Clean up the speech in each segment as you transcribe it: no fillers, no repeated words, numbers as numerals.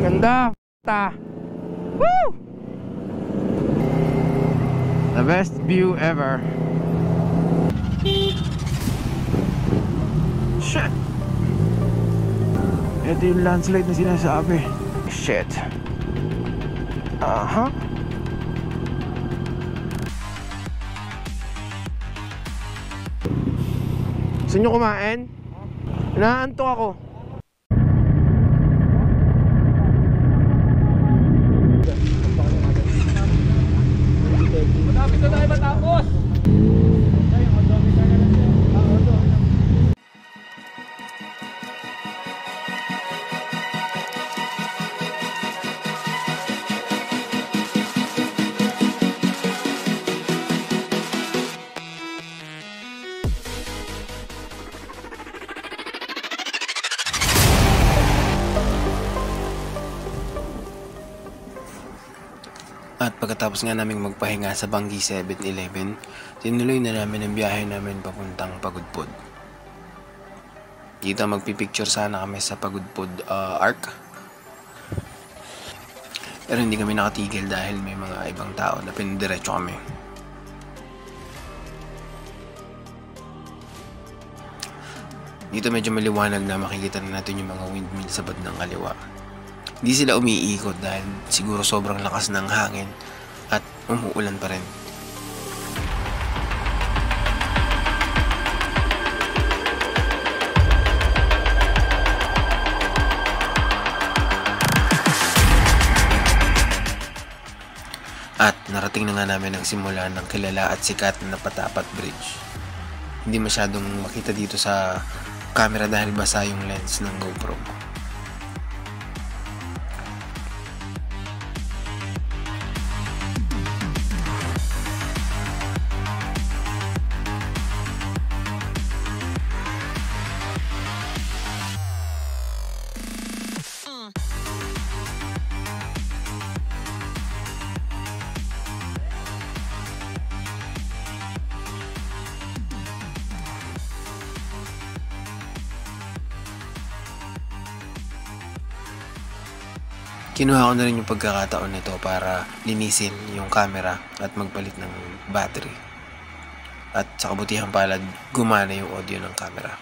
Ganda. Woo! The best view ever. Shit. Ito yung landslide na sinasabi. Shit. Aha. Gusto nyo kumain? Naantok ako. Madami na tayo matapos. At pagkatapos nga naming magpahinga sa Bangui 7-Eleven, tinuloy na namin ang biyahe namin papuntang Pagudpud. Dito magpipicture sana kami sa Pagudpud Arc. Pero hindi kami nakatigil dahil may mga ibang tao na pinadiretso kami. Dito medyo maliwanag na makikita na natin yung mga windmill sa bandang kaliwa. Hindi sila umiikot dahil siguro sobrang lakas ng hangin at umuulan pa rin. At narating na nga namin ang simula ng kilala at sikat na Patapat Bridge. Hindi masyadong makita dito sa camera dahil basa yung lens ng GoPro. Kinuha ko na rin yung pagkakataon nito para linisin yung camera at magpalit ng battery. At sa kabutihang palad, gumana yung audio ng camera.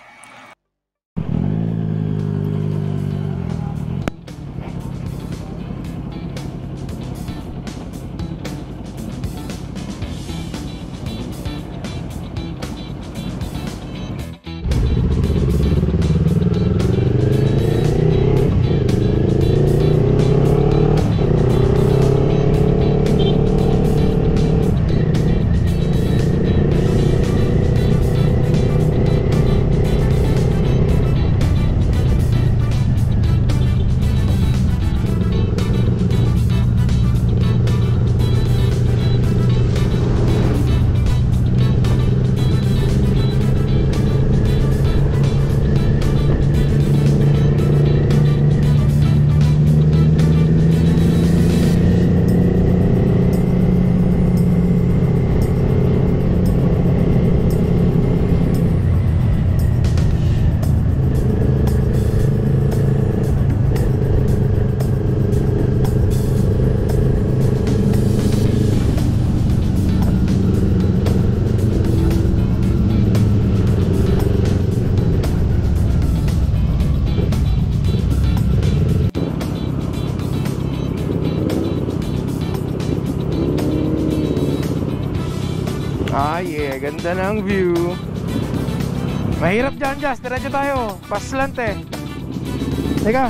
Yeah, ganda ng view. Mahirap dyan, Jazz. Diretso tayo. Paslante. Teka.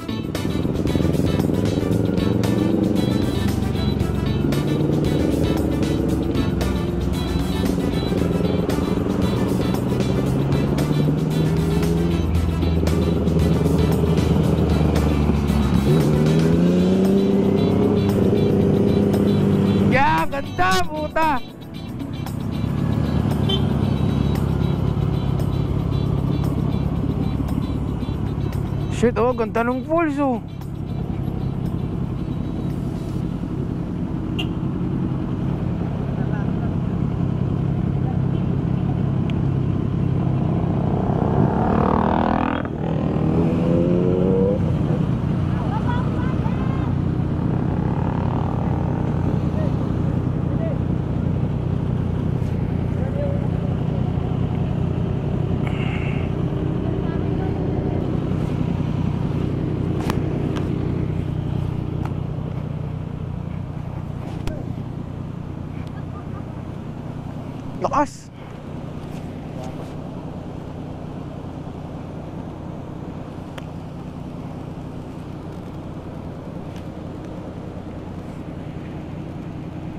Yeah, ganda, puta. Shit, oh, ganda ng falls, oh.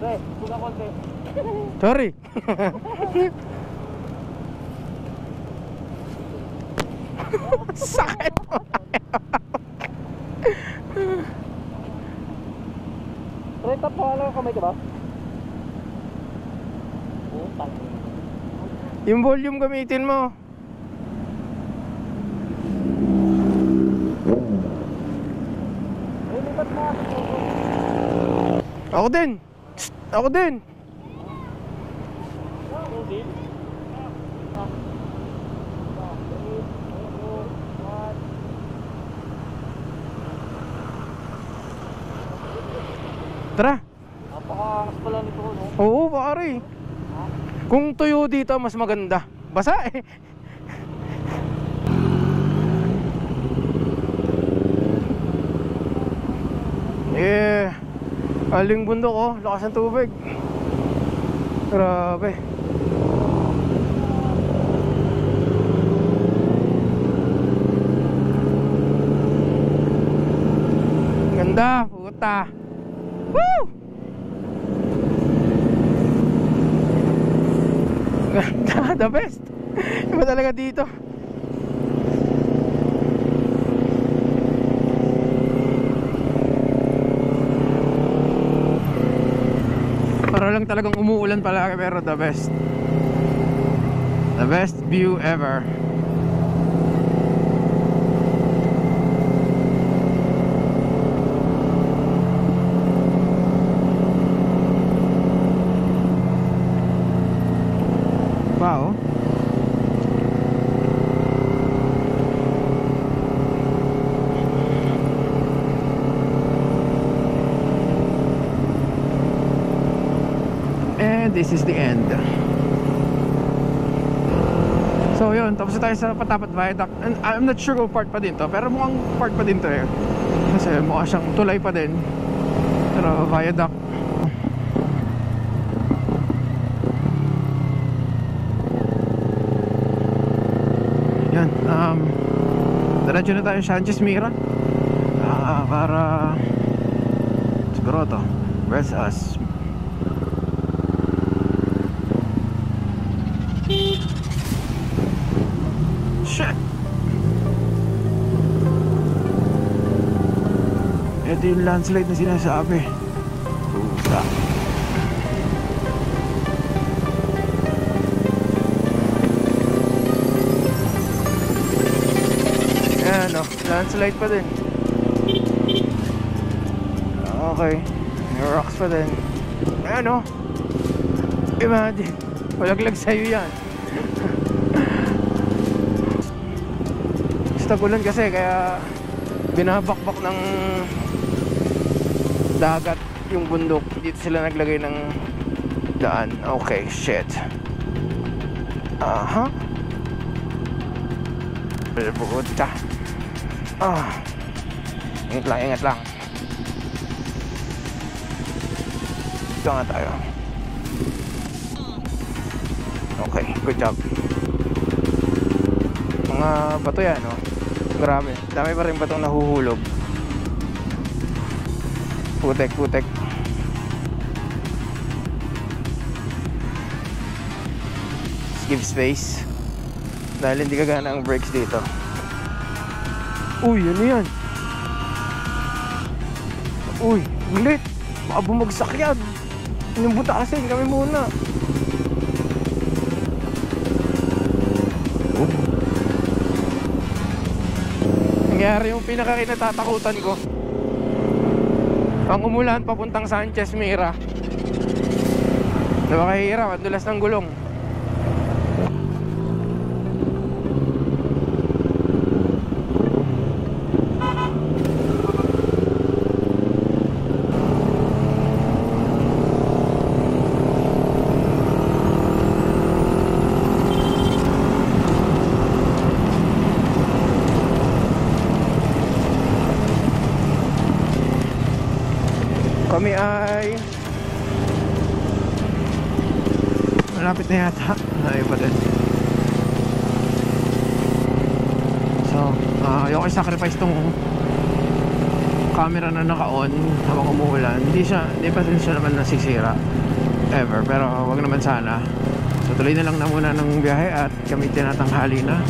Sorry. Sakit. Right up mo, ano kamay ka ba? Yung volume gamitin mo. Ako din. Ako din. Tara. Napakaangas pala nito, no? Oo, pare. Kung tuyo dito, mas maganda. Basa eh. Aling bundok oh, lakas ng tubig. Grabe. Ganda, puta. Woo! Ganda, the best. Iba talaga dito. Para lang talagang umuulan palagi, pero the best. The best view ever. Wow. And this is the end. So yun, tapos tayo sa Patapat Viaduct. And I'm not sure kung part pa din to, pero mukhang part pa din to eh. Kasi mukha siyang tulay pa din, pero viaduct. Yan, diretso na tayo Sanchez Mira, para siguro to where's us. Shit, ito yung landslide na sinasabi. Puta. Ayan o, landslide pa din. Okay, may rocks pa din. Ayan o, imagine, palaglag sa'yo yan. Tagulan kasi, kaya binabakbak ng dagat yung bundok. Dito sila naglagay ng daan. Okay, shit. Aha. Puta. Ingat lang, ingat lang. Ito nga tayo. Okay, good job. Mga bato yan, no? Grabe, dami pa rin batong nahuhulog. Putek, putek. Give space, dahil hindi kagana ang brakes dito. Uy, ano yan? Uy, ulit. Baka bumagsak yan. Inubutasin kami muna. Nangyari yung pinaka-kinatatakutan ko. Ang umulan papuntang Sanchez Mira. Diba kahirap, ang dulas ng gulong. Kami ay malapit na yata. Ayaw pa din. So, ayoko i-sacrifice tong camera na naka-on habang umuulan. Hindi pa din siya naman nasisira. ever, pero wag naman sana. So tuloy na lang na muna ng biyahe at kami tinatanghali na.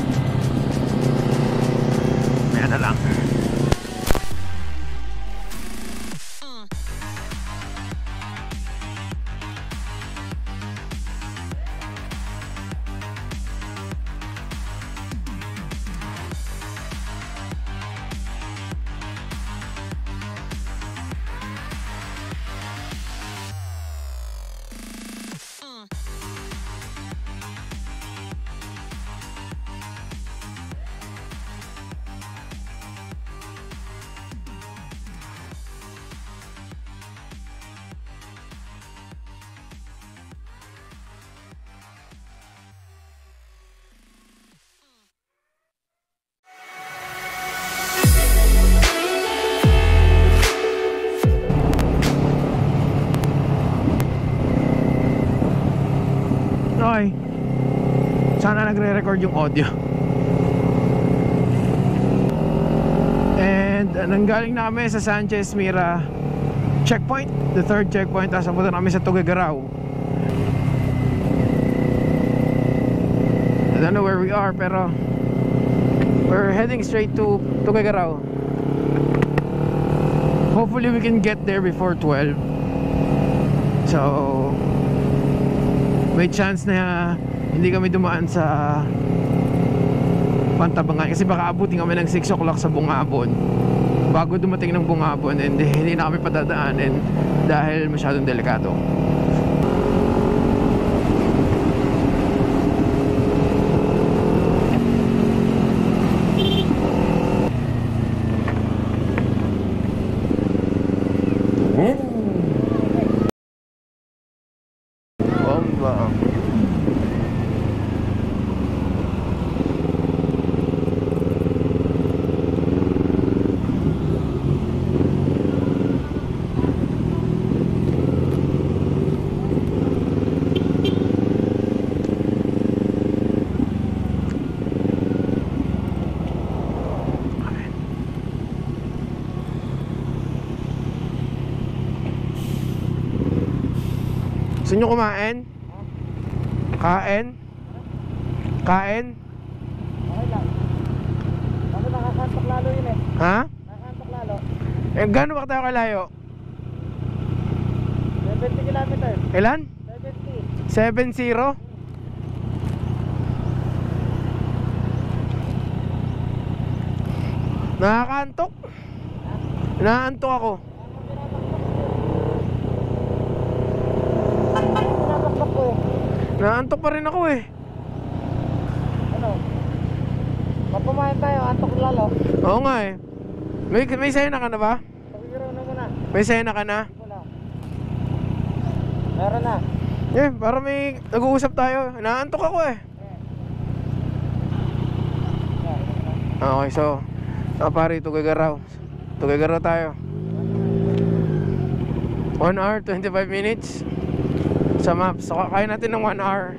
Maya na lang. Okay. Sana nagre-record yung audio. And nanggaling na kami sa Sanchez Mira checkpoint, the third checkpoint. Tapos napunta na kami sa Tuguegarao. I don't know where we are, pero we're heading straight to Tuguegarao. Hopefully we can get there before 12. So may chance na hindi kami dumaan sa Pantabangan kasi baka abutin kami ng 6 o'clock sa Bongabon bago dumating ng Bongabon, and hindi na kami padadaanin dahil masyadong delikado. Gusto nyo kumain? Kain? Kain? Okay lang. Kasi nakakantok lalo yun eh. Ha? Nakakantok lalo. Eh, gano'n ba tayo kalayo? 70 kilometers. Ilan? 70. 7-0? Nakakantok? Naantok ako. Naantok pa rin ako eh. Ano? Mapumayan tayo, antok lalo. Oo nga eh. May sena ka na ba? Pagkiro na muna. May sena ka na? Meron na. Eh, para may nag-uusap tayo. Naantok ako eh. Okay, so pare, Tuguegarao tayo. 1 hour, 25 minutes sa maps. So kakain natin ng 1 hour.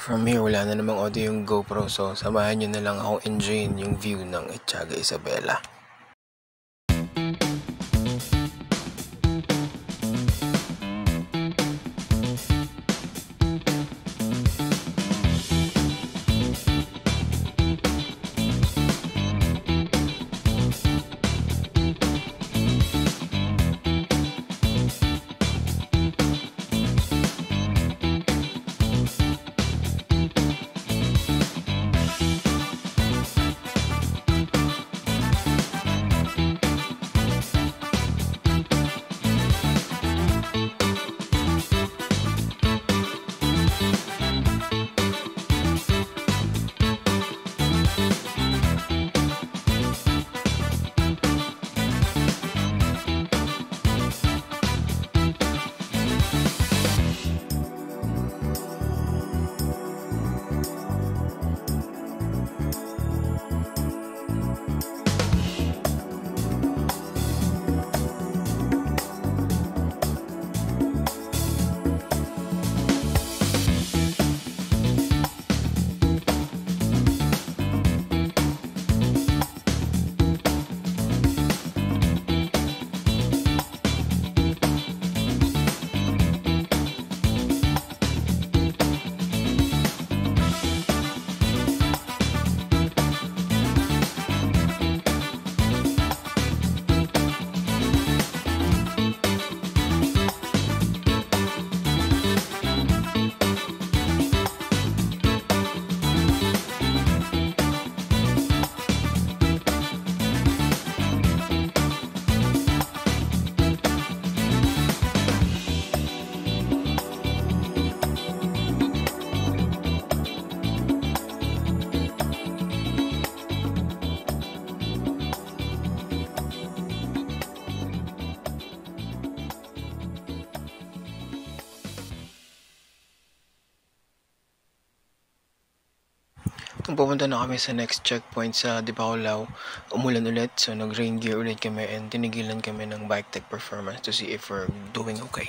From here, wala na namang audio yung GoPro, so samahan nyo na lang akong enjoyin yung view ng Etsaga Isabela. Nung pupunta na kami sa next checkpoint sa Dipakulaw, umulan ulit, so nag-rain gear ulit kami and tinigilan kami ng bike tech performance to see if we're doing okay.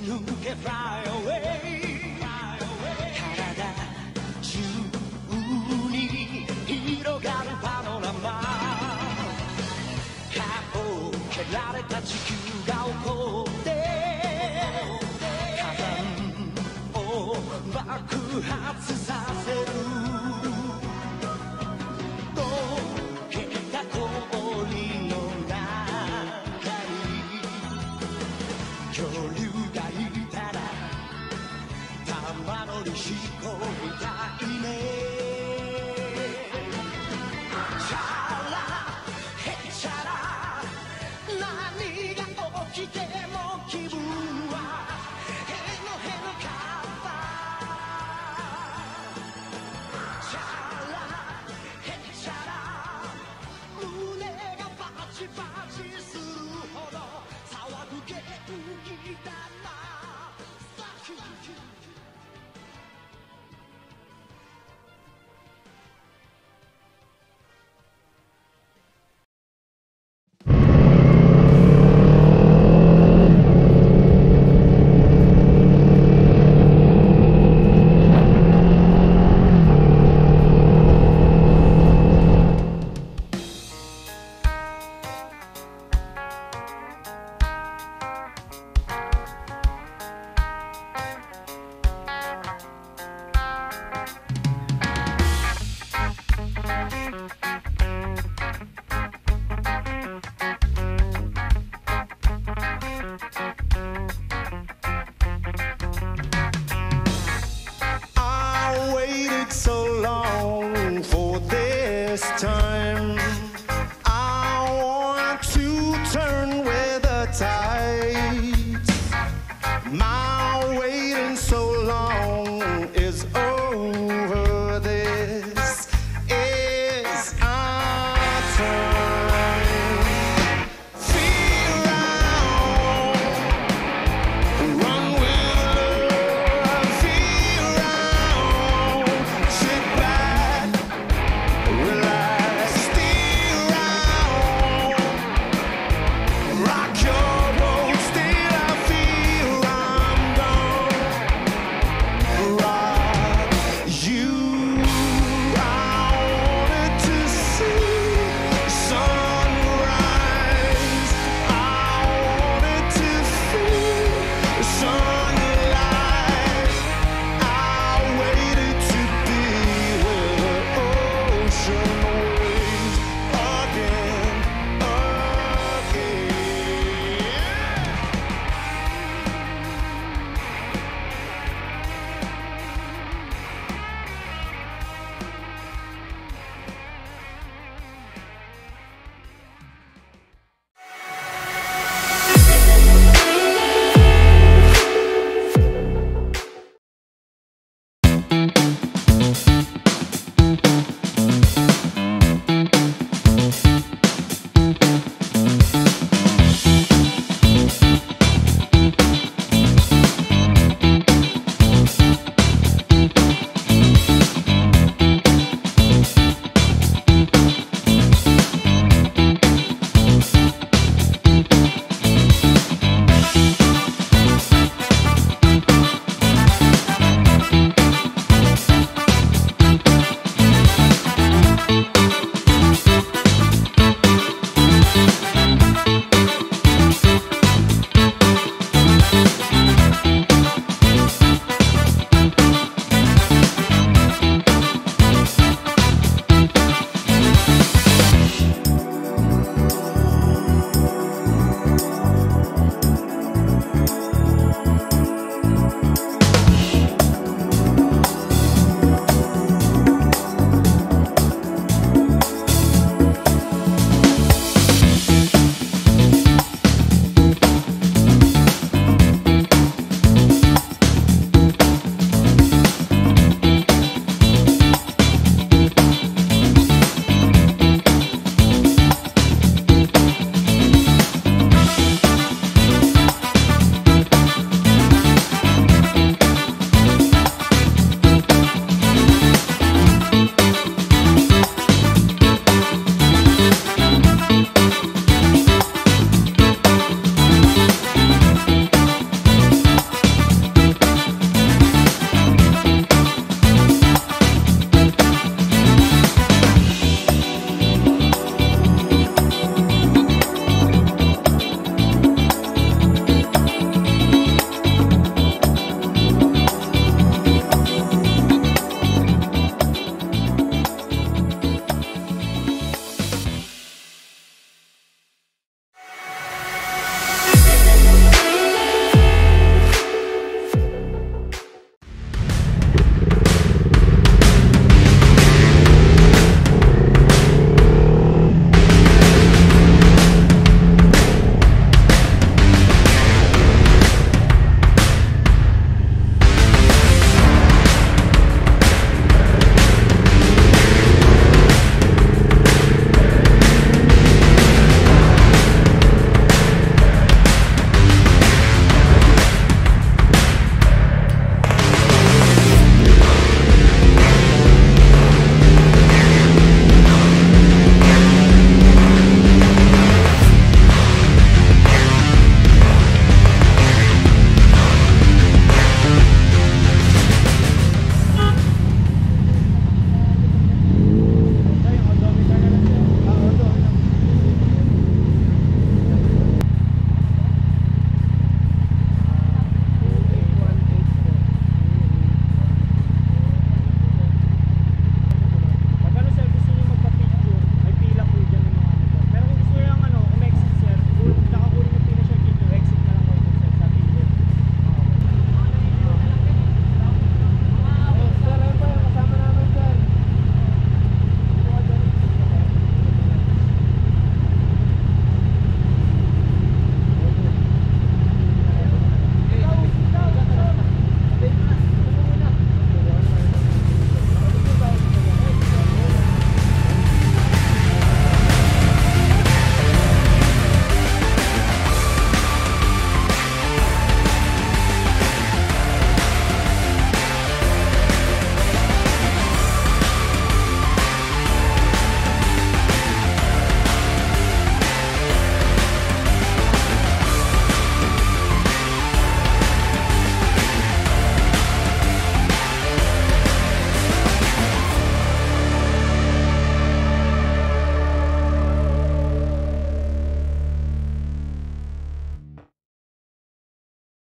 抜け Fly away 体中に広がるパノラマかを蹴られた地球が起こって火山を爆発させる溶けた氷の中に恐竜がいたら玉乗りしこみたいねチャラヘチャラ何が起きても気分はへのへのかったチャラヘチャラ胸がバチバチする